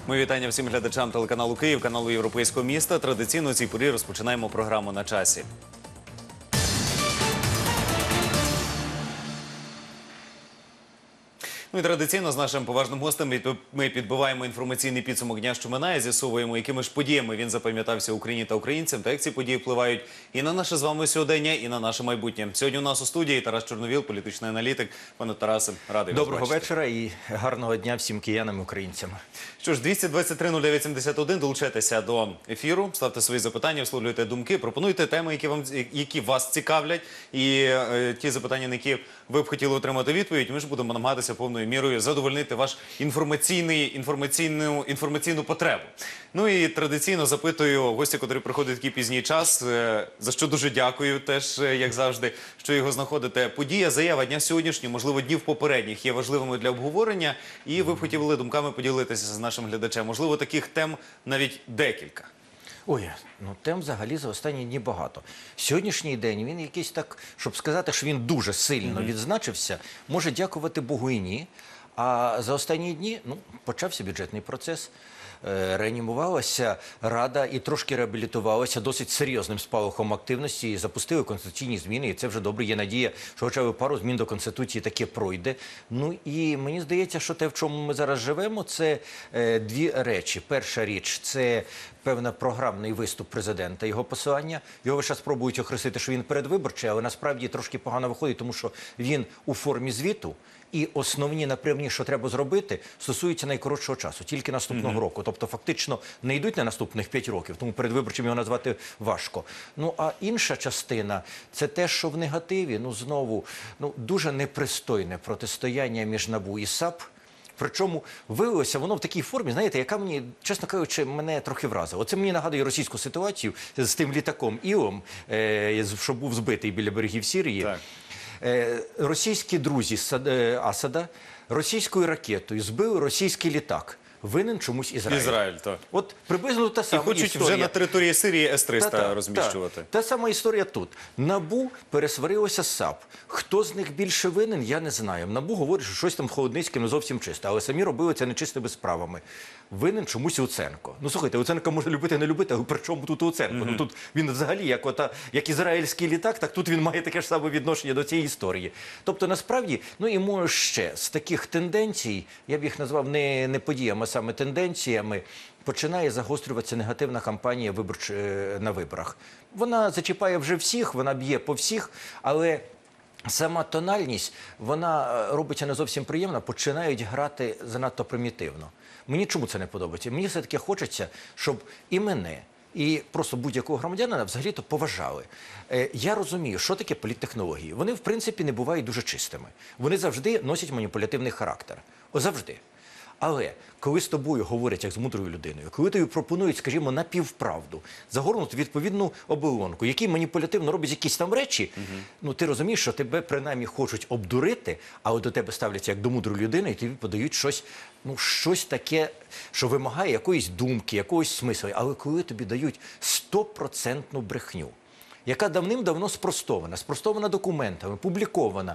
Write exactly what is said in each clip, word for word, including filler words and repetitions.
Ми вітання всім глядачам телеканалу Київ, каналу Європейського міста. Традиційно у цій порі розпочинаємо програму «На часі». Ну і традиційно з нашим поважним гостем ми підбиваємо інформаційний підсумок дня, що минає, з'ясовуємо, якими ж подіями він запам'ятався Україні та українцям, та як ці події впливають і на наше з вами сьогодення, і на наше майбутнє. Сьогодні у нас у студії Тарас Чорновіл, політичний аналітик. Пане Тарасе, радий вас бачити. Доброго вечора і гарного дня всім киянам і українцям. Що ж, двісті двадцять три нуль дев'ять сімдесят один, долучайтеся до ефіру, ставте свої запитання, висловлюйте думки, пропонуйте теми, які, вам, які вас цікавлять, і е, ті запитання, на які ви б хотіли отримати відповідь, ми ж будемо намагатися повною мірою задовольнити ваш інформаційний, інформаційну, інформаційну потребу. Ну і традиційно запитую гостя, який приходить в такий пізній час, е, за що дуже дякую теж, е, як завжди, що його знаходите. Подія, заява дня сьогоднішнього, можливо, днів попередніх є важливими для обговорення, і ви б хотіли думками поділитися з нашим глядачем. Можливо, таких тем навіть декілька. Ой, ну тем взагалі за останні дні багато. Сьогоднішній день він якийсь так, щоб сказати, що він дуже сильно mm-hmm. відзначився, може дякувати Богу і ні. А за останні дні, ну, почався бюджетний процес, е, реанімувалася Рада і трошки реабілітувалася досить серйозним спалахом активності, і запустили конституційні зміни, і це вже добре. Є надія, що хоча б пару змін до Конституції таке пройде. Ну і мені здається, що те, в чому ми зараз живемо, це е, дві речі. Перша річ – це певний програмний виступ президента, його посилання. Його весь час спробують охрестити, що він передвиборчий, але насправді трошки погано виходить, тому що він у формі звіту. І основні напрямні, що треба зробити, стосуються найкоротшого часу, тільки наступного mm-hmm. року. Тобто, фактично, не йдуть на наступних п'ять років, тому передвиборчим його назвати важко. Ну, а інша частина – це те, що в негативі, ну, знову, ну, дуже непристойне протистояння між НАБУ і САП. Причому виявилося воно в такій формі, знаєте, яка мені, чесно кажучи, мене трохи вразила. Оце мені нагадує російську ситуацію з тим літаком Ілом, е, що був збитий біля берегів Сирії. Так. Е, російські друзі Асада російською ракетою збили російський літак. Винен чомусь Ізраїль. Ізраїль, так. От приблизно та сама історія. І хочуть вже на території Сирії С триста та, та, розміщувати. Та, та сама історія тут. НАБУ пересварилося з САП. Хто з них більше винен, я не знаю. НАБУ говорить, що щось там в Холодницькому не зовсім чисто, але самі робили це нечистими справами. Винен чомусь Луценко. Ну, слухайте, Луценко може любити, не любити, але при чому тут Луценко? Mm-hmm. Ну, тут він взагалі, як, ота, як ізраїльський літак, так тут він має таке ж саме відношення до цієї історії. Тобто, насправді, ну і може ще з таких тенденцій, я б їх назвав не, не подіями, а саме тенденціями, починає загострюватися негативна кампанія виборч... на виборах. Вона зачіпає вже всіх, вона б'є по всіх, але сама тональність, вона робиться не зовсім приємно, починають грати занадто примітивно. Мені чому це не подобається? Мені все-таки хочеться, щоб і мене, і просто будь-якого громадянина взагалі-то поважали. Е, я розумію, що таке політтехнології. Вони, в принципі, не бувають дуже чистими. Вони завжди носять маніпулятивний характер. О, завжди. Але коли з тобою говорять, як з мудрою людиною, коли тобі пропонують, скажімо, напівправду, загорнути відповідну оболонку, які маніпулятивно роблять якісь там речі, угу. ну ти розумієш, що тебе принаймні хочуть обдурити, але до тебе ставляться як до мудрої людини і тобі подають щось, ну, щось таке, що вимагає якоїсь думки, якогось смислу. Але коли тобі дають стопроцентну брехню, яка давним-давно спростована, спростована документами, публікована,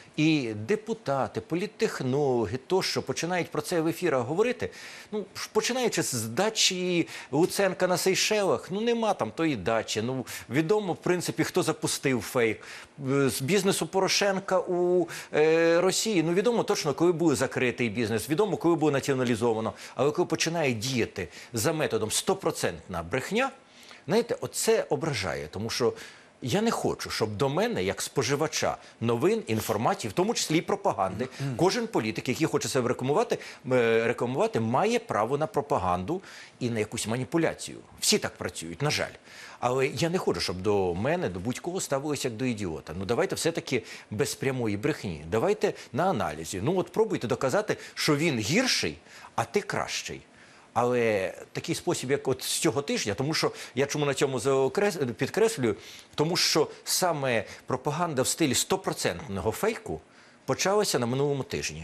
і депутати, політтехнологи, тощо починають про це в ефірах говорити, ну, починаючи з дачі Луценка на Сейшелах, ну, нема там тої дачі. Ну, відомо, в принципі, хто запустив фейк. З бізнесу Порошенка у е, Росії, ну, відомо точно, коли був закритий бізнес, відомо, коли було націоналізовано. Але коли починає діяти за методом стопроцентна брехня, знаєте, оце ображає, тому що я не хочу, щоб до мене, як споживача новин, інформації, в тому числі і пропаганди, mm-hmm. кожен політик, який хоче себе рекламувати, рекламувати, має право на пропаганду і на якусь маніпуляцію. Всі так працюють, на жаль. Але я не хочу, щоб до мене, до будь-кого ставилося як до ідіота. Ну давайте все-таки без прямої брехні. Давайте на аналізі. Ну от пробуйте доказати, що він гірший, а ти кращий. Але такий спосіб, як от з цього тижня, тому що, я чому на цьому підкреслюю, тому що саме пропаганда в стилі стопроцентного фейку почалася на минулому тижні.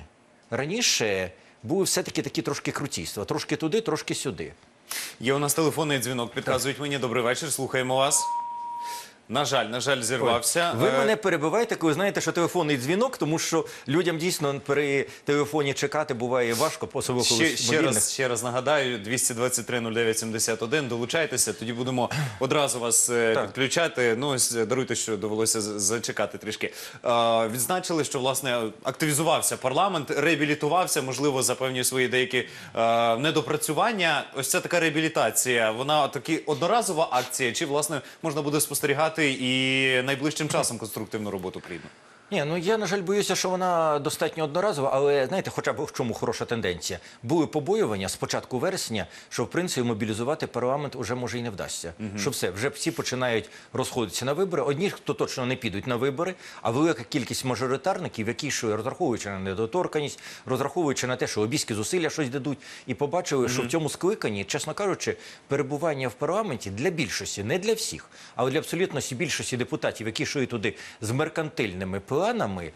Раніше були все-таки такі трошки крутійства, трошки туди, трошки сюди. Є у нас телефонний дзвінок, підказують мені. Добрий вечір, слухаємо вас. На жаль, на жаль, зірвався. Ви Е, мене перебиваєте, коли знаєте, що телефонний дзвінок, тому що людям дійсно при телефоні чекати буває важко, особливо коли Ще, з ще, мобільних. раз, ще раз нагадаю, двісті двадцять три нуль дев'ять сімдесят один, долучайтеся, тоді будемо одразу вас е, Так. підключати. Ну, ось, е, даруйте, що довелося з- зачекати трішки. Е, відзначили, що, власне, активізувався парламент, реабілітувався, можливо, за певні свої деякі е, недопрацювання. Ось ця така реабілітація, вона таки одноразова акція, чи, власне, можна буде спостерігати і найближчим часом конструктивну роботу плідну? Ні, ну я, на жаль, боюся, що вона достатньо одноразова, але, знаєте, хоча б в чому хороша тенденція. Були побоювання з початку вересня, що, в принципі, мобілізувати парламент уже, може, і не вдасться. Що все, вже всі починають розходитися на вибори. Одні, хто точно не підуть на вибори, а велика кількість мажоритарників, які йшли, розраховуючи на недоторканність, розраховуючи на те, що обіські зусилля щось дадуть, і побачили, що в цьому скликанні, чесно кажучи, перебування в парламенті для більшості, не для всіх, але для абсолютно більшості депутатів, які йшли туди з меркантильними планами,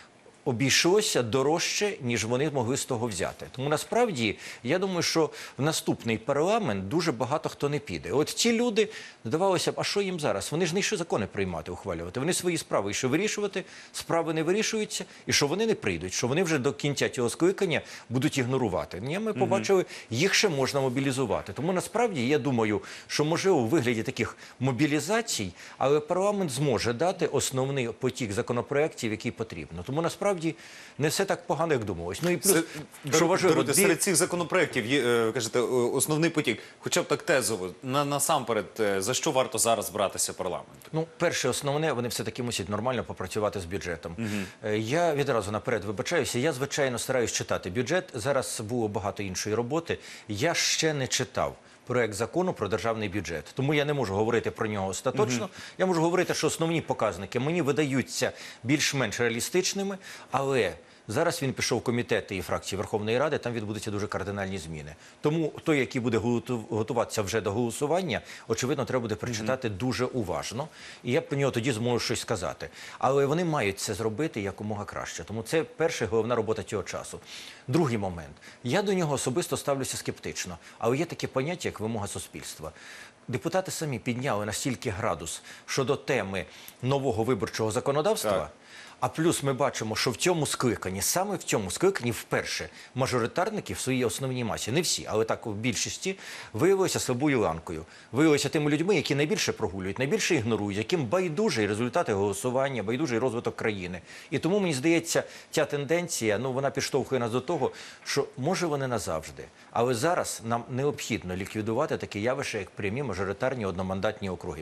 обійшлося дорожче, ніж вони могли з того взяти. Тому насправді, я думаю, що в наступний парламент дуже багато хто не піде. От ці люди, здавалося б, а що їм зараз? Вони ж не йшли закони приймати, ухвалювати. Вони свої справи йшли вирішувати, справи не вирішуються, і що вони не прийдуть, що вони вже до кінця цього скликання будуть ігнорувати. Ні, ми побачили, їх ще можна мобілізувати. Тому насправді, я думаю, що можливо у вигляді таких мобілізацій, але парламент зможе дати основний потік законопроєктів, який потрібно. Тому насправді не все так погано, як думалось. Ну і плюс, Це, що дар- важливо, даруйте, дві- серед цих законопроєктів є, е, кажете, е, основний потік. Хоча б так тезово, на, насамперед, е, за що варто зараз братися парламенту? Ну, перше, основне, вони все-таки мусять нормально попрацювати з бюджетом. Е, Я відразу наперед вибачаюся. Я, звичайно, стараюсь читати бюджет. Зараз було багато іншої роботи. Я ще не читав проект закону про державний бюджет. Тому я не можу говорити про нього остаточно. Я можу говорити, що основні показники мені видаються більш-менш реалістичними, але зараз він пішов в комітети і фракції Верховної Ради, там відбудуться дуже кардинальні зміни. Тому той, який буде готу- готуватися вже до голосування, очевидно, треба буде прочитати дуже уважно. І я про нього тоді зможу щось сказати. Але вони мають це зробити якомога краще. Тому це перша головна робота цього часу. Другий момент. Я до нього особисто ставлюся скептично. Але є таке поняття, як вимога суспільства. Депутати самі підняли настільки градус щодо теми нового виборчого законодавства, Так. а плюс ми бачимо, що в цьому скликанні, саме в цьому скликанні вперше мажоритарники в своїй основній масі, не всі, але так в більшості, виявилися слабою ланкою. Виявилися тими людьми, які найбільше прогулюють, найбільше ігнорують, яким байдужі результати голосування, байдужий розвиток країни. І тому, мені здається, ця тенденція, ну, вона підштовхує нас до того, що може вони назавжди. Але зараз нам необхідно ліквідувати таке явище, як прямі мажоритарні одномандатні округи.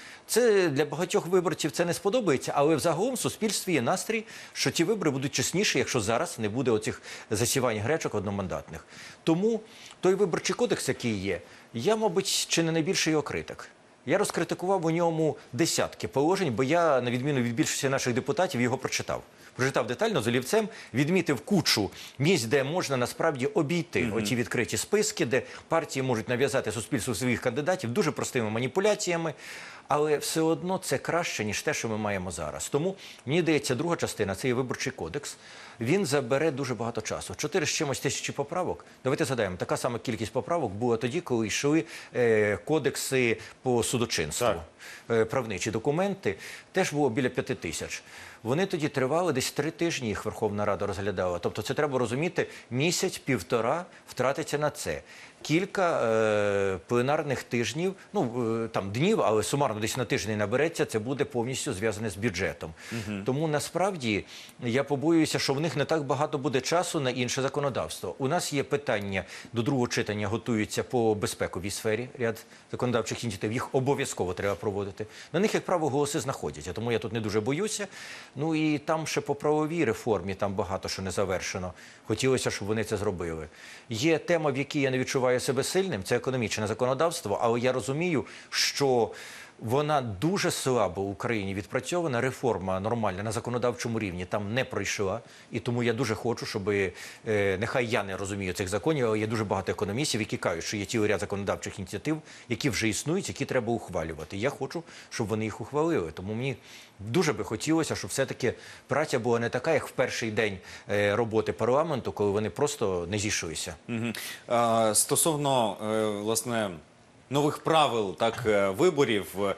Це для багатьох виборців це не сподобається, але взагалом в суспільстві є настрій, що ті вибори будуть чесніші, якщо зараз не буде оцих засівань гречок одномандатних. Тому той виборчий кодекс, який є, я, мабуть, чи не найбільший його критик. Я розкритикував у ньому десятки положень, бо я, на відміну від більшості наших депутатів, його прочитав. Прочитав детально, з олівцем, відмітив кучу місць, де можна насправді обійти оті відкриті списки, де партії можуть нав'язати суспільству своїх кандидатів дуже простими маніпуляціями. Але все одно це краще, ніж те, що ми маємо зараз. Тому, мені здається, друга частина – це є виборчий кодекс. Він забере дуже багато часу. Чотири з чимось тисячі поправок. Давайте згадаємо, така сама кількість поправок була тоді, коли йшли е, кодекси по судочинству. Так. Е, правничі документи. Теж було біля п'яти тисяч. Вони тоді тривали десь три тижні, їх Верховна Рада розглядала. Тобто це треба розуміти, місяць-півтора втратиться на це. Кілька е, пленарних тижнів, ну е, там днів, але сумарно десь на тиждень набереться, це буде повністю зв'язане з бюджетом. Тому насправді я побоююся, що в них не так багато буде часу на інше законодавство. У нас є питання до другого читання, готуються по безпековій сфері, ряд законодавчих ініціатив, їх обов'язково треба проводити. На них, як правило, голоси знаходяться, тому я тут не дуже боюся. Ну і там ще по правовій реформі, там багато що не завершено. Хотілося, щоб вони це зробили. Є тема, в якій я не відчуваю себе сильним, це економічне законодавство, але я розумію, що вона дуже слабо в Україні відпрацьована, реформа нормальна на законодавчому рівні там не пройшла. І тому я дуже хочу, щоб, е, нехай я не розумію цих законів, але є дуже багато економістів, які кажуть, що є цілий ряд законодавчих ініціатив, які вже існують, які треба ухвалювати. Я хочу, щоб вони їх ухвалили. Тому мені дуже би хотілося, щоб все-таки праця була не така, як в перший день е, роботи парламенту, коли вони просто не зійшлися. Мгм. А, стосовно, е, власне, нових правил так, е, виборів, е,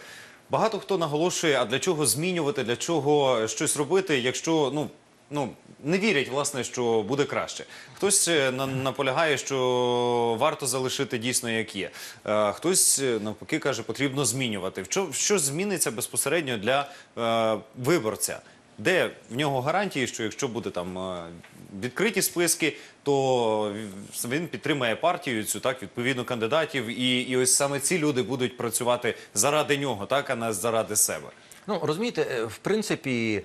Багато хто наголошує, а для чого змінювати, для чого щось робити, якщо ну, ну, не вірять, власне, що буде краще. Хтось е, на- наполягає, що варто залишити дійсно як є. Е, Хтось, е, навпаки, каже, потрібно змінювати. В що, що зміниться безпосередньо для е, виборця? Де в нього гарантії, що якщо буде там е, відкриті списки, то він підтримає партію цю, так, відповідно кандидатів, і, і ось саме ці люди будуть працювати заради нього, так, а не заради себе. Ну, розумієте, е, в принципі,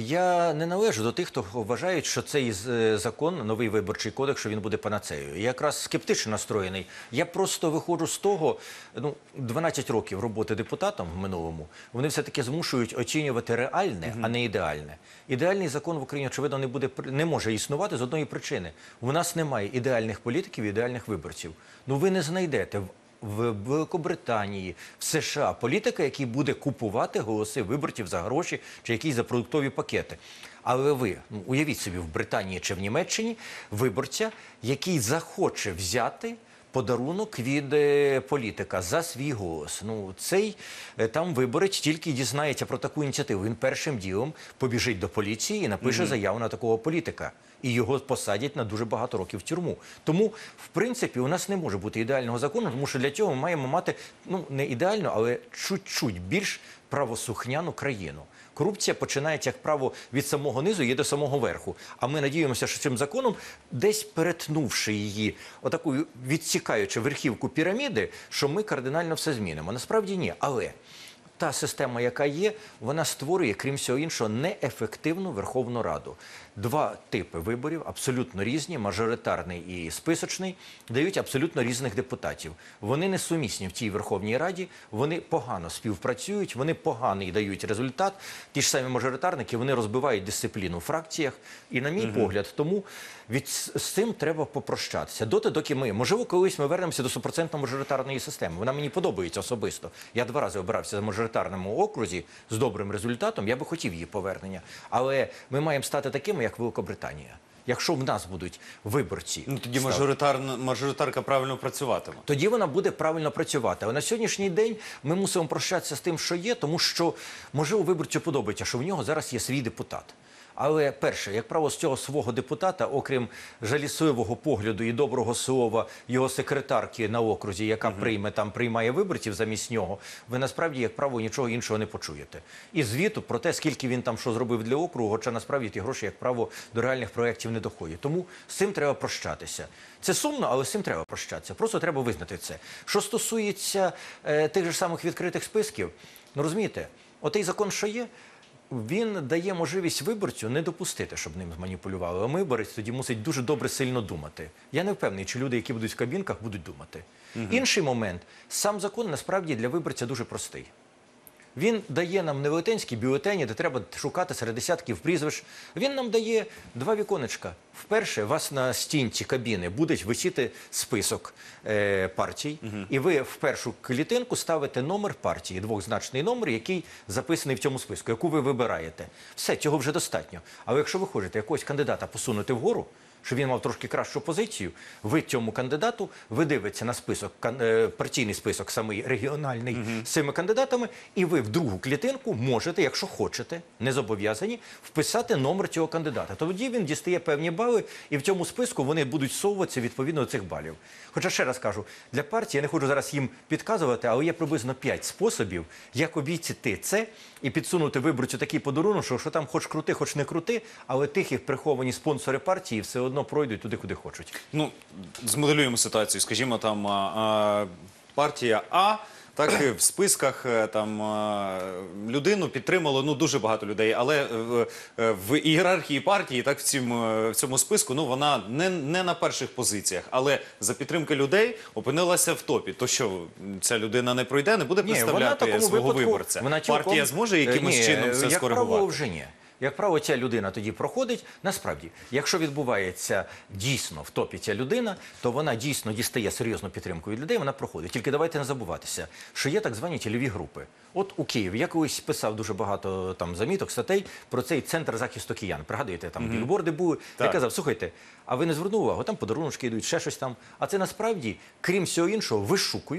я не належу до тих, хто вважають, що цей з- закон, новий виборчий кодекс, що він буде панацеєю. Я якраз скептично настроєний. Я просто виходжу з того, ну, дванадцять років роботи депутатом в минулому, вони все-таки змушують оцінювати реальне, а не ідеальне. Ідеальний закон в Україні, очевидно, не, буде, пр- не може існувати з одної причини. У нас немає ідеальних політиків і ідеальних виборців. Ну, ви не знайдете в в Великобританії, в США політика, який буде купувати голоси виборців за гроші чи якісь за продуктові пакети. Але ви, ну, уявіть собі, в Британії чи в Німеччині виборця, який захоче взяти подарунок від е, політика за свій голос. Ну, цей е, там виборець тільки дізнається про таку ініціативу. Він першим ділом побіжить до поліції і напише заяву на такого політика. І його посадять на дуже багато років в тюрму. Тому, в принципі, у нас не може бути ідеального закону, тому що для цього ми маємо мати, ну, не ідеально, але чуть-чуть більш правосухняну країну. Корупція починається, як правило, від самого низу і є до самого верху. А ми надіємося, що цим законом, десь перетнувши її, отаку відсікаючи верхівку піраміди, що ми кардинально все змінимо. Насправді ні. Але та система, яка є, вона створює, крім всього іншого, неефективну Верховну Раду. Два типи виборів, абсолютно різні, мажоритарний і списочний, дають абсолютно різних депутатів. Вони несумісні в цій Верховній Раді, вони погано співпрацюють, вони поганий дають результат. Ті ж самі мажоритарники, вони розбивають дисципліну в фракціях. І, на мій погляд, тому від, з цим треба попрощатися. Доти, доки ми, можливо, колись ми вернемося до стопроцентно мажоритарної системи. Вона мені подобається особисто. Я два рази обирався в мажоритарному окрузі з добрим результатом, я би хотів її повернення. Але ми маємо стати такими, як Великобританія. Якщо в нас будуть виборці, Ну, тоді став- мажоритарна, мажоритарка правильно працюватиме. тоді вона буде правильно працювати. Але на сьогоднішній день ми мусимо прощатися з тим, що є, тому що, можливо, виборцю подобається, що в нього зараз є свій депутат. Але перше, як правило, з цього свого депутата, окрім жалісливого погляду і доброго слова його секретарки на окрузі, яка прийме там приймає виборців замість нього, ви насправді, як правило, нічого іншого не почуєте. І звіту про те, скільки він там що зробив для округу, хоча насправді ті гроші, як правило, до реальних проєктів не доходять. Тому з цим треба прощатися. Це сумно, але з цим треба прощатися. Просто треба визнати це. Що стосується е, тих же самих відкритих списків, ну розумієте, отей закон, що є, він дає можливість виборцю не допустити, щоб ним зманіпулювали. А виборець тоді мусить дуже добре, сильно думати. Я не впевнений, чи люди, які будуть в кабінках, будуть думати. Інший момент. Сам закон, насправді, для виборця дуже простий. Він дає нам не велетенські бюлетені, де треба шукати серед десятків прізвищ. Він нам дає два віконечка. Вперше у вас на стінці кабіни буде висіти список е, партій, і ви в першу клітинку ставите номер партії, двозначний номер, який записаний в цьому списку, яку ви вибираєте. Все, цього вже достатньо. Але якщо ви хочете якогось кандидата посунути вгору, щоб він мав трошки кращу позицію, ви цьому кандидату, ви дивитеся на список, кан- е, партійний список, самий регіональний, з цими кандидатами, і ви в другу клітинку можете, якщо хочете, не зобов'язані, вписати номер цього кандидата. Тоді він дістає певні бали, і в цьому списку вони будуть совуватися відповідно до цих балів. Хоча, ще раз кажу, для партії, я не хочу зараз їм підказувати, але є приблизно п'ять способів, як обійти це і підсунути виборцю такий подарунок, що, що там хоч крути, хоч не крути, але тихі приховані спонсори партії все одно пройдуть туди, куди хочуть. Ну, змоделюємо ситуацію. Скажімо, там а, а, партія А, так, в списках е, там а, людину підтримало, ну, дуже багато людей, але е, е, в ієрархії партії, так, в цьому, е, в цьому списку, ну, вона не, не на перших позиціях, але за підтримки людей опинилася в топі. То що, ця людина не пройде, не буде Ні, вона в представляти такому свого випадку, виборця? вона цілком- Партія зможе якимось Ні, чином все як правило, скоригувати? вже ні. Як правило, ця людина тоді проходить. Насправді, якщо відбувається дійсно в топі ця людина, то вона дійсно дістає серйозну підтримку від людей, вона проходить. Тільки давайте не забуватися, що є так звані цільові групи. От у Києві я колись писав дуже багато там заміток, статей про цей центр захисту киян. Пригадуєте, там білборди були. Я Так. казав, слухайте, а ви не звернули увагу, там подаруночки йдуть, ще щось там. А це насправді, крім всього іншого, вишукують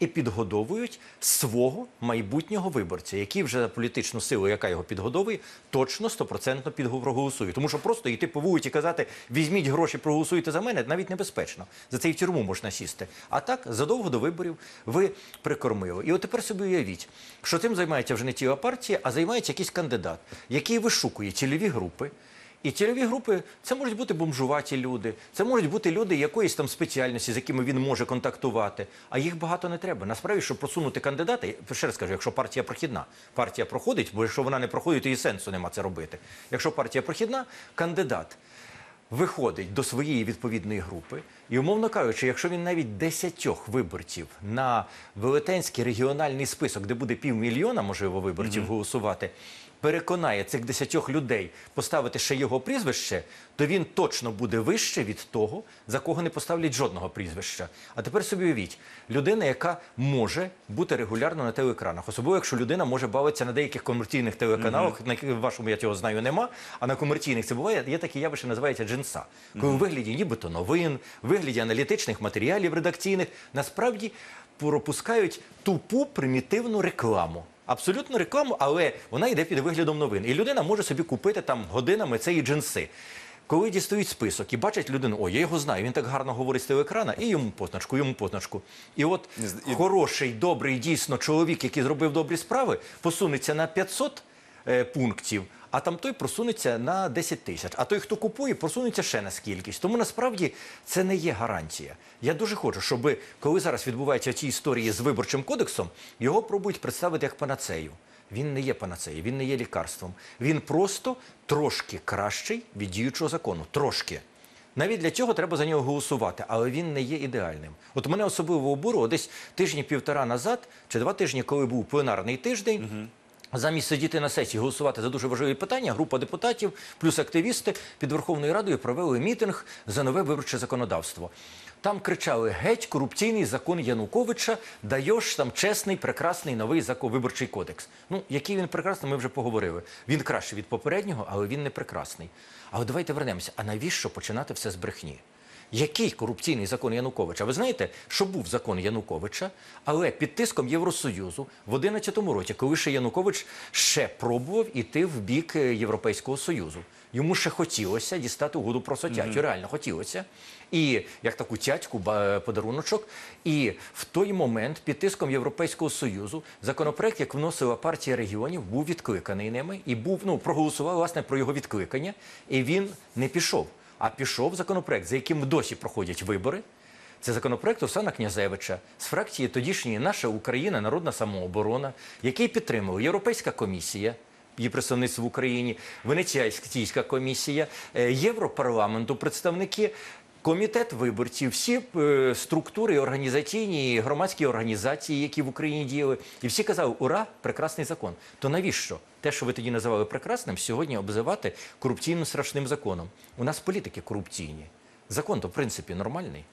і підгодовують свого майбутнього виборця, який вже за політичну силу, яка його підгодовує, точно стопроцентно проголосує. Тому що просто йти по вулиці і казати, візьміть гроші, проголосуйте за мене, навіть небезпечно. За це і в тюрму можна сісти. А так, задовго до виборів ви прикормили. І от тепер собі уявіть, що цим займається вже не тіла партії, а займається якийсь кандидат, який вишукує цільові групи. І цільові групи – це можуть бути бомжуваті люди, це можуть бути люди якоїсь там спеціальності, з якими він може контактувати, а їх багато не треба. Насправді, щоб просунути кандидата, я ще раз кажу, якщо партія прохідна, партія проходить, бо якщо вона не проходить, то і сенсу нема це робити. Якщо партія прохідна, кандидат виходить до своєї відповідної групи і, умовно кажучи, якщо він навіть десятьох виборців на велетенський регіональний список, де буде півмільйона, можливо, виборців mm-hmm. голосувати, переконає цих десятьох людей поставити ще його прізвище, то він точно буде вище від того, за кого не поставлять жодного прізвища. А тепер собі уявіть, людина, яка може бути регулярно на телеекранах, особливо якщо людина може бавитися на деяких комерційних телеканалах, mm-hmm. на вашому, я цього знаю, нема, а на комерційних це буває, є такі явище, називається джинса. Коли mm-hmm. у вигляді нібито новин, у вигляді аналітичних матеріалів редакційних, насправді пропускають тупу примітивну рекламу. Абсолютно рекламу, але вона йде під виглядом новин. І людина може собі купити там годинами цієї джинси. Коли дістають список і бачать людину, о, я його знаю, він так гарно говорить з телеекрана, і йому позначку, йому позначку. І от і... хороший, добрий, дійсно чоловік, який зробив добрі справи, посунеться на п'ятсот е, пунктів, а там той просунеться на десять тисяч. А той, хто купує, просунеться ще на скількись. Тому насправді це не є гарантія. Я дуже хочу, щоб, коли зараз відбуваються ці історії з Виборчим кодексом, його пробують представити як панацею. Він не є панацеєю, він не є лікарством. Він просто трошки кращий від діючого закону. Трошки. Навіть для цього треба за нього голосувати, але він не є ідеальним. От мене особливо обурило десь тижні-півтора назад, чи два тижні, коли був пленарний тиждень, угу. Замість сидіти на сесії, голосувати за дуже важливі питання, група депутатів плюс активісти під Верховною Радою провели мітинг за нове виборче законодавство. Там кричали: геть корупційний закон Януковича, даєш там чесний, прекрасний новий закон, виборчий кодекс. Ну, який він прекрасний, ми вже поговорили. Він кращий від попереднього, але він не прекрасний. Але давайте вернемося. А навіщо починати все з брехні? Який корупційний закон Януковича? Ви знаєте, що був закон Януковича, але під тиском Євросоюзу в одинадцятому році, коли ще Янукович ще пробував іти в бік Європейського Союзу. Йому ще хотілося дістати угоду про асоціацію, mm-hmm. реально хотілося. І як таку тятьку, подаруночок. І в той момент під тиском Європейського Союзу законопроект, як вносила партія регіонів, був відкликаний ними і був, ну, проголосував, власне, про його відкликання. І він не пішов. А пішов законопроект, за яким досі проходять вибори. Це законопроект Руслана Князевича з фракції тодішньої «Наша Україна. Народна самооборона», який підтримала Європейська комісія, її представництво в Україні, Венеціанська комісія, Європарламенту, представники, комітет виборців, всі е, структури організаційні, громадські організації, які в Україні діяли. І всі казали: ура, прекрасний закон. То навіщо те, що ви тоді називали прекрасним, сьогодні обзивати корупційним страшним законом? У нас політики корупційні. Закон-то, в принципі, нормальний.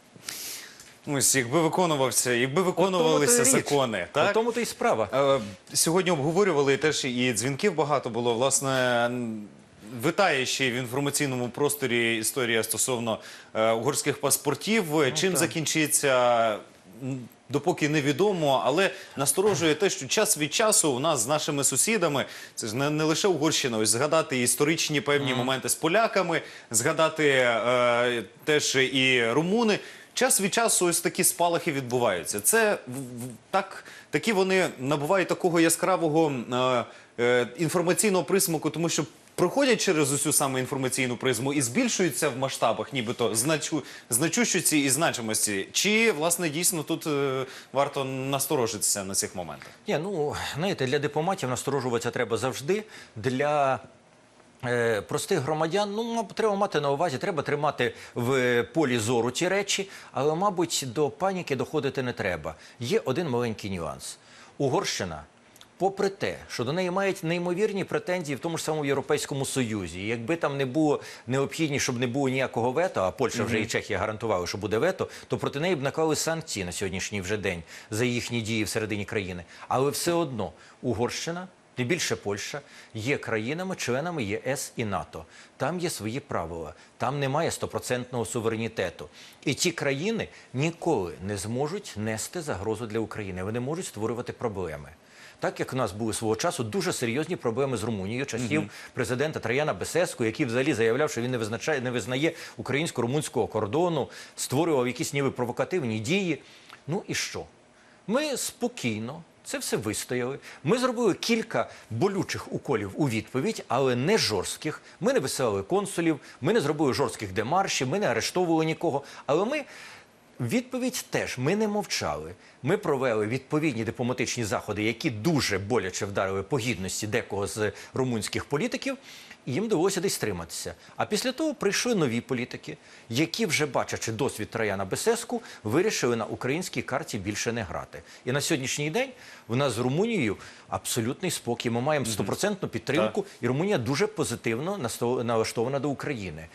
Ось, якби виконувався, якби виконувалися закони, так? У тому-то і справа. Е, сьогодні обговорювали теж, і дзвінків багато було, власне, витає ще в інформаційному просторі історія стосовно е, угорських паспортів. Ну, Чим так. закінчиться, допоки невідомо, але насторожує те, що час від часу у нас з нашими сусідами, це ж не, не лише Угорщина, ось згадати історичні певні mm. моменти з поляками, згадати е, теж і румуни. Час від часу ось такі спалахи відбуваються. Це так, такі вони набувають такого яскравого е, е, інформаційного присмаку, тому що проходять через усю саме інформаційну призму і збільшуються в масштабах, нібито значу, значущості і значимості. Чи, власне, дійсно тут е, варто насторожитися на цих моментах? Ні, ну, знаєте, для дипломатів насторожуватися треба завжди. Для е, простих громадян, ну, треба мати на увазі, треба тримати в полі зору ці речі, але, мабуть, до паніки доходити не треба. Є один маленький нюанс. Угорщина, попри те, що до неї мають неймовірні претензії в тому ж самому Європейському Союзі. І якби там не було необхідні, щоб не було ніякого вето, а Польща вже mm-hmm. і Чехія гарантували, що буде вето, то проти неї б наклали санкції на сьогоднішній вже день за їхні дії всередині країни. Але все одно Угорщина не більше Польща, є країнами-членами Є С і НАТО. Там є свої правила, там немає стопроцентного суверенітету. І ті країни ніколи не зможуть нести загрозу для України, вони можуть створювати проблеми. Так як у нас були свого часу дуже серйозні проблеми з Румунією, часів mm-hmm. президента Траяна Бесеску, який взагалі заявляв, що він не визначає, не визнає українсько-румунського кордону, створював якісь ніби провокативні дії. Ну і що? Ми спокійно це все вистояли. Ми зробили кілька болючих уколів у відповідь, але не жорстких. Ми не висилали консулів, ми не зробили жорстких демаршів, ми не арештовували нікого. Але ми відповідь теж, ми не мовчали. Ми провели відповідні дипломатичні заходи, які дуже боляче вдарили по гідності декого з румунських політиків, і їм довелося десь стриматися. А після того прийшли нові політики, які, вже бачачи досвід Траяна Бесеску, вирішили на українській карті більше не грати. І на сьогоднішній день в нас з Румунією абсолютний спокій. Ми маємо стопроцентну підтримку, так. І Румунія дуже позитивно налаштована до України.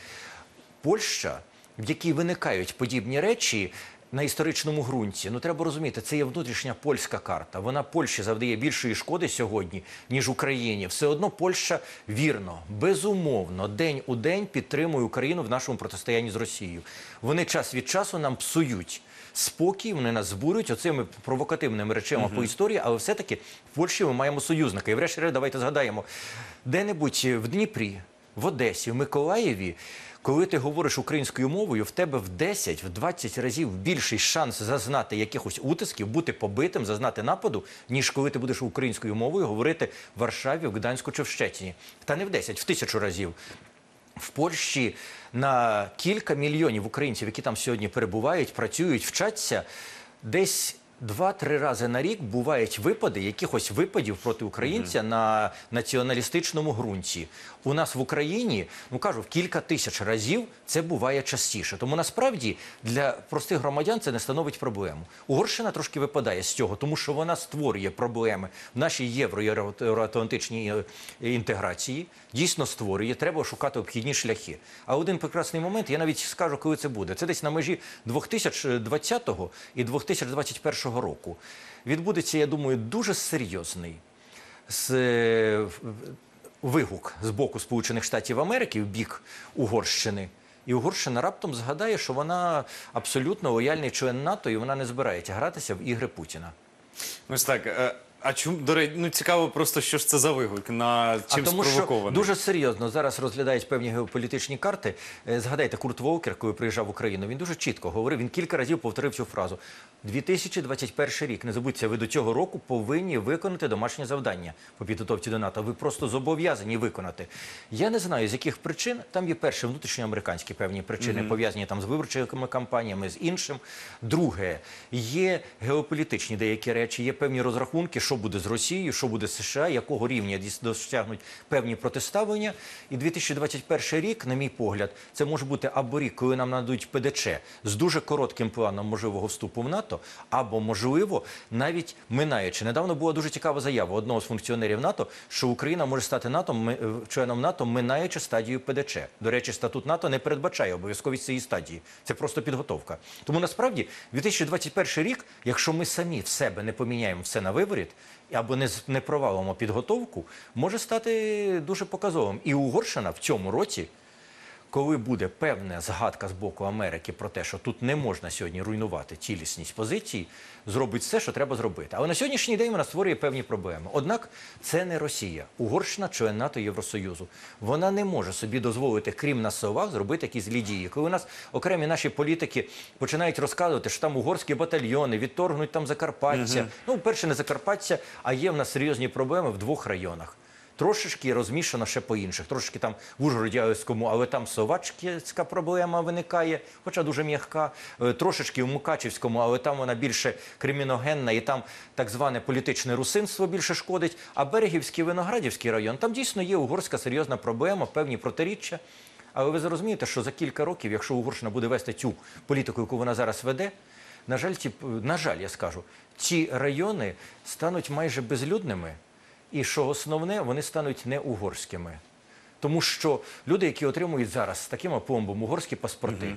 Польща, в якій виникають подібні речі на історичному ґрунті, ну треба розуміти, це є внутрішня польська карта. Вона Польщі завдає більшої шкоди сьогодні, ніж Україні. Все одно Польща вірно, безумовно, день у день підтримує Україну в нашому протистоянні з Росією. Вони час від часу нам псують спокій, вони нас збурюють оцими провокативними речами угу. по історії, але все-таки в Польщі ми маємо союзника. І врешті-решт давайте згадаємо, де-небудь в Дніпрі, в Одесі, в Миколаєві, коли ти говориш українською мовою, в тебе в десять, в двадцять разів більший шанс зазнати якихось утисків, бути побитим, зазнати нападу, ніж коли ти будеш українською мовою говорити в Варшаві, в Гданську чи в Щеціні. Та не в десять, в тисячу разів. В Польщі на кілька мільйонів українців, які там сьогодні перебувають, працюють, вчаться, десь два-три рази на рік бувають випади, якихось випадів проти українця mm-hmm. на націоналістичному ґрунті. У нас в Україні, ну кажу, в кілька тисяч разів це буває частіше. Тому насправді для простих громадян це не становить проблему. Угорщина трошки випадає з цього, тому що вона створює проблеми в нашій євро-євроатлантичній інтеграції, дійсно створює, треба шукати обхідні шляхи. А один прекрасний момент, я навіть скажу, коли це буде, це десь на межі дві тисячі двадцятого і дві тисячі двадцять першого року. Відбудеться, я думаю, дуже серйозний з вигук з боку Сполучених Штатів Америки в бік Угорщини. І Угорщина раптом згадає, що вона абсолютно лояльний член НАТО, і вона не збирається гратися в ігри Путіна. Ось так. А чому, до речі, ну цікаво просто, що ж це за вигук, на чим спровокований? А тому що дуже серйозно зараз розглядають певні геополітичні карти. Згадайте, Курт Волкер, коли приїжджав в Україну, він дуже чітко говорив, він кілька разів повторив цю фразу. дві тисячі двадцять перший рік, не забудьте, ви до цього року повинні виконати домашнє завдання по підготовці до НАТО. Ви просто зобов'язані виконати. Я не знаю, з яких причин. Там є перші внутрішньоамериканські певні причини, mm-hmm. пов'язані там з виборчими кампаніями, з іншим. Друге, є геополітичні деякі речі, є певні розрахунки, що буде з Росією, що буде з США, якого рівня досягнуть певні протиставлення. І дві тисячі двадцять перший рік, на мій погляд, це може бути або рік, коли нам нададуть Пе Де Че з дуже коротким планом можливого вступу в НАТО, або, можливо, навіть минаючи. Недавно була дуже цікава заява одного з функціонерів НАТО, що Україна може стати НАТО, членом НАТО, минаючи стадію Пе Де Че. До речі, статут НАТО не передбачає обов'язковість цієї стадії. Це просто підготовка. Тому, насправді, дві тисячі двадцять перший рік, якщо ми самі в себе не поміняємо все на виворіт, або не, не провалимо підготовку, може стати дуже показовим. І Угорщина в цьому році, коли буде певна згадка з боку Америки про те, що тут не можна сьогодні руйнувати цілісність позицій, зробить все, що треба зробити. Але на сьогоднішній день вона створює певні проблеми. Однак це не Росія. Угорщина – член НАТО і Євросоюзу. Вона не може собі дозволити, крім на словах, зробити якісь злі дії. Коли у нас окремі наші політики починають розказувати, що там угорські батальйони відторгнуть там Закарпаття. Угу. Ну, перше, не Закарпаття, а є в нас серйозні проблеми в двох районах. Трошечки розмішано ще по інших. Трошечки там в Ужгородському, але там словачська проблема виникає, хоча дуже м'яка. Трошечки в Мукачівському, але там вона більше криміногенна, і там так зване політичне русинство більше шкодить. А Берегівський, Виноградівський район, там дійсно є угорська серйозна проблема, певні протиріччя. Але ви зрозумієте, що за кілька років, якщо Угорщина буде вести цю політику, яку вона зараз веде, на жаль, ті, на жаль, я скажу, ці райони стануть майже безлюдними. І що основне, вони стануть не угорськими. Тому що люди, які отримують зараз з таким опломбом угорські паспорти, mm-hmm.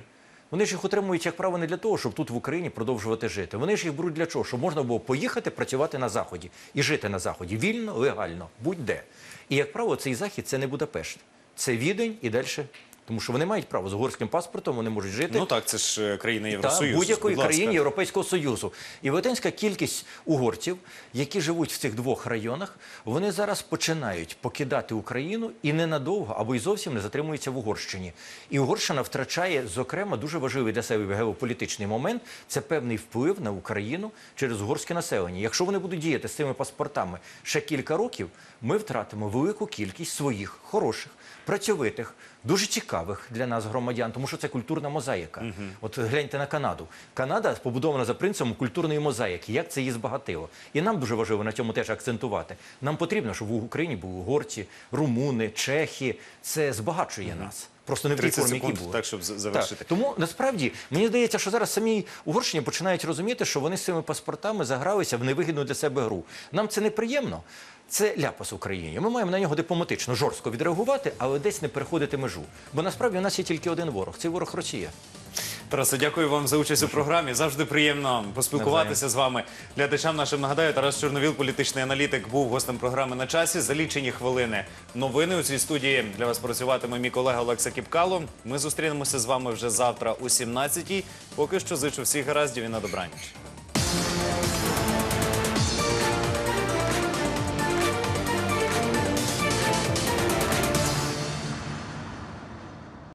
Вони ж їх отримують, як право, не для того, щоб тут в Україні продовжувати жити. Вони ж їх беруть для чого? Щоб можна було поїхати працювати на Заході і жити на Заході. Вільно, легально, будь-де. І, як правило, цей Захід – це не Будапешт. Це Відень і далі. Тому що вони мають право з угорським паспортом, вони можуть жити. Ну так, це ж е, країна Та Євросоюзу. будь-якої будь ласка. країні Європейського Союзу. І велетенська кількість угорців, які живуть в цих двох районах, вони зараз починають покидати Україну і ненадовго, або й зовсім не затримуються в Угорщині. І Угорщина втрачає, зокрема, дуже важливий для себе геополітичний момент – це певний вплив на Україну через угорське населення. Якщо вони будуть діяти з цими паспортами ще кілька років, ми втратимо велику кількість своїх хороших, працьовитих, дуже цікавих для нас громадян, тому що це культурна мозаїка. Uh-huh. От гляньте на Канаду. Канада побудована за принципом культурної мозаїки. Як це її збагатило? І нам дуже важливо на цьому теж акцентувати. Нам потрібно, щоб в Україні були угорці, румуни, чехи. Це збагачує uh-huh. нас. Просто не в тій формі, які були. Так, щоб завершити. Так. Тому, насправді, мені здається, що зараз самі Угорщині починають розуміти, що вони з цими паспортами загралися в невигідну для себе гру. Нам це неприємно. Це ляпас Україні. Ми маємо на нього дипломатично, жорстко відреагувати, але десь не переходити межу. Бо насправді у нас є тільки один ворог. Цей ворог – Росія. Тарасе, дякую вам за участь у програмі. Завжди приємно поспілкуватися з вами. Глядачам нашим нагадаю, Тарас Чорновіл, політичний аналітик, був гостем програми «На часі». За лічені хвилини новини у цій студії для вас працюватиме мій колега Олекса Кіпкало. Ми зустрінемося з вами вже завтра о сімнадцятій. Поки що зичу всіх гараздів і на добраніч.